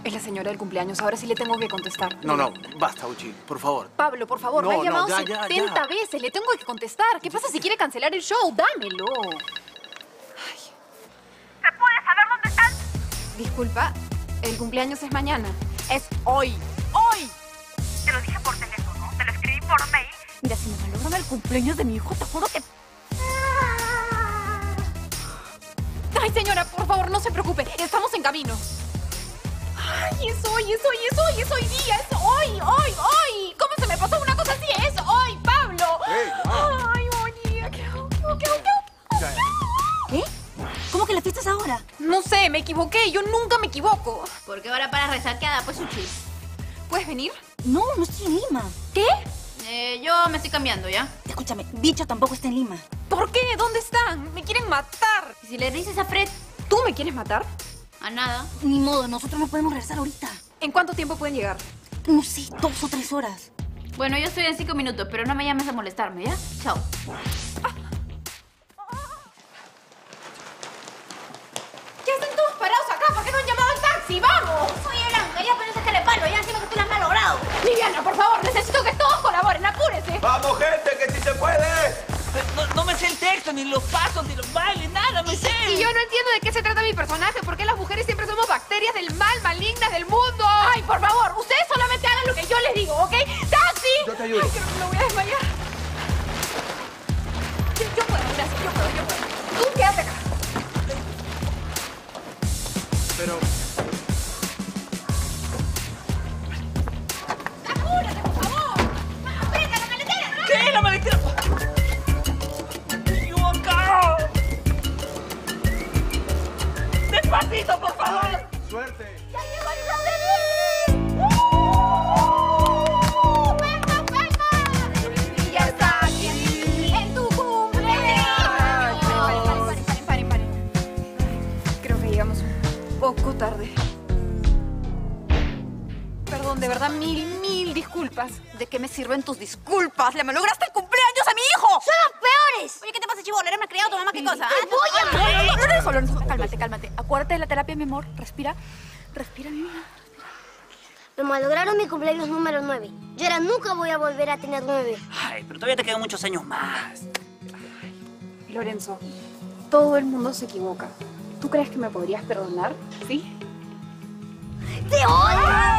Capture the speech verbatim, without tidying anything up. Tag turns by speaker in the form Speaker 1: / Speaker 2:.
Speaker 1: Es la señora del cumpleaños. Ahora sí le tengo que contestar.
Speaker 2: No, no. Basta, Uchi. Por favor.
Speaker 1: Pablo, por favor.
Speaker 2: No,
Speaker 1: me ha
Speaker 2: no,
Speaker 1: llamado
Speaker 2: ya, ya,
Speaker 1: setenta
Speaker 2: ya.
Speaker 1: veces. Le tengo que contestar. ¿Qué pasa si quiere cancelar el show? Dámelo. Ay.
Speaker 3: ¿Se puede saber dónde están?
Speaker 1: Disculpa. El cumpleaños es mañana. Es hoy. ¡Hoy!
Speaker 3: Te lo dije por teléfono. Te lo escribí por mail.
Speaker 1: Mira, si me malogran el cumpleaños de mi hijo, te juro que... Ay, señora, por favor, no se preocupe. Estamos en camino. Ay, es hoy, es hoy, es hoy, es hoy día. Es hoy, hoy, hoy. ¿Cómo se me pasó una cosa así? Es hoy, Pablo.
Speaker 2: Hey, ah.
Speaker 1: Ay, bonita. ¿Qué hago? ¿Qué hago? ¿Qué hago? ¿Qué hago?
Speaker 2: Ya, ya.
Speaker 4: ¿Qué? ¿Cómo que la fiesta es ahora?
Speaker 1: No sé, me equivoqué. Yo nunca me equivoco.
Speaker 5: Porque ahora para resaqueada, pues Uchi.
Speaker 1: ¿Puedes venir?
Speaker 4: No, no estoy en Lima.
Speaker 1: ¿Qué?
Speaker 5: Eh, yo me estoy cambiando, ¿ya?
Speaker 4: Escúchame, Bicho tampoco está en Lima.
Speaker 1: ¿Por qué? ¿Dónde están? Me quieren matar.
Speaker 5: Y si le dices a Fred,
Speaker 1: ¿Tú me quieres matar?
Speaker 5: a nada.
Speaker 4: Ni modo, nosotros no podemos regresar ahorita.
Speaker 1: ¿En cuánto tiempo pueden llegar?
Speaker 4: No sé, dos o tres horas.
Speaker 5: Bueno, yo estoy en cinco minutos, pero no me llames a molestarme, ¿ya? Chao.
Speaker 1: ¿Qué hacen todos parados acá? ¿Por qué no han llamado al taxi? ¡Vamos!
Speaker 5: Soy Elanca, ya pero sácale palo, ya encima que tú la has malogrado.
Speaker 1: Viviana, por favor, necesito que todos colaboren. ¡Apúrese!
Speaker 6: ¡Vamos, gente, que sí se puede!
Speaker 7: No, no me sé el texto, ni los pasos, ni los bailes, nada me sé.
Speaker 1: Y yo no entiendo de qué se trata mi personaje. ¿Por qué las mujeres siempre somos bacterias del mal, malignas del mundo? ¡Ay, por favor! Ustedes solamente hagan lo que yo les digo, ¿ok? ¡Taxi!
Speaker 2: Yo te ayudo.
Speaker 1: Ay, creo que me voy a desmayar. Yo, yo puedo, gracias. Yo puedo, yo puedo. Tú quédate acá.
Speaker 2: Pero...
Speaker 1: ¡Apúrate, por favor! ¡Venga, la maletera! ¿No?
Speaker 7: ¿Qué? La maletera. Yo acá. Despacito, por favor.
Speaker 2: ¡Suerte!
Speaker 1: ¡Ya llegó el show de mí! ¡Uh! ¡Venga, venga! Y ya está aquí en tu cumpleaños. Paren, paren, paren, paren, paren, paren. Creo que llegamos un poco tarde. Perdón, de verdad, mil, mil disculpas. ¿De qué me sirven tus disculpas? ¡Le malograste el cumpleaños a mi hijo!
Speaker 5: ¡Son los peores! Oye, ¿qué te pasa, chivo? ¿Le me criado tu mamá qué cosa?
Speaker 1: ¿Qué
Speaker 5: ¿Ah?
Speaker 1: voy a... No, no, no, no, Lorenzo, cálmate, cálmate. Acuérdate de la terapia, mi amor. Respira. Respira, mi vida.
Speaker 8: Me malograron mi cumpleaños número nueve. Yo ahora nunca voy a volver a tener nueve.
Speaker 7: Ay, pero todavía te quedan muchos años más.
Speaker 1: Lorenzo, todo el mundo se equivoca. ¿Tú crees que me podrías perdonar? ¿Sí?
Speaker 8: ¡Te odio!